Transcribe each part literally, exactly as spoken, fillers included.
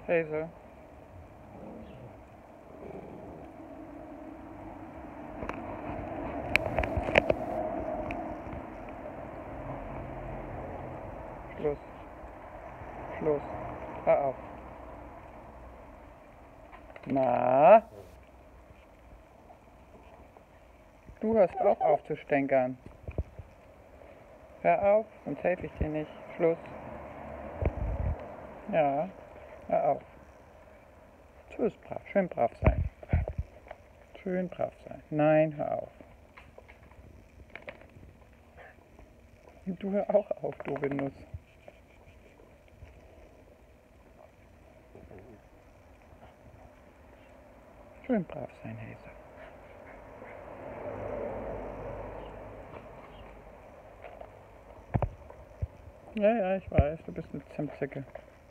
Hazel. Schluss. Schluss. Hör auf. Na? Du hörst auch auf zu stänkern. Hör auf, sonst helfe ich dir nicht. Schluss. Ja, hör auf. Tschüss, brav. Schön brav sein. Schön brav sein. Nein, hör auf. Und du hör auch auf, du Nuss. Schön brav sein, Hazel. Ja, ja, ich weiß, du bist eine Zimtzicke.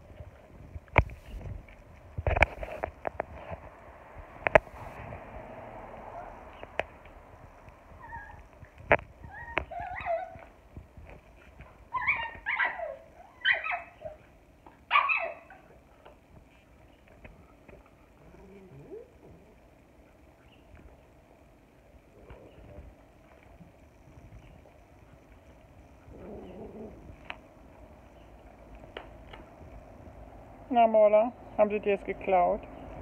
Na, Mola, haben sie dir es geklaut?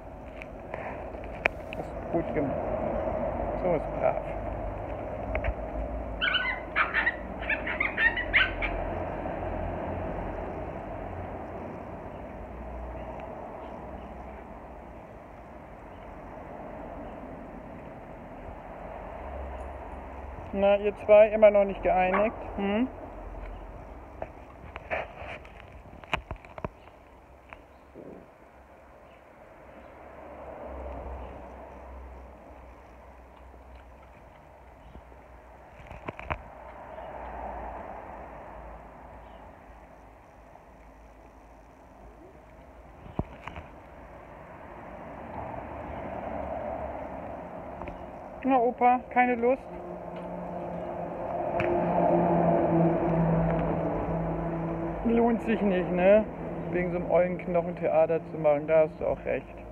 Das ist gut gemacht. So ist brav. Na, ihr zwei immer noch nicht geeinigt? Hm? Na, Opa, keine Lust? Lohnt sich nicht, ne? Wegen so einem ollen Knochentheater zu machen, da hast du auch recht.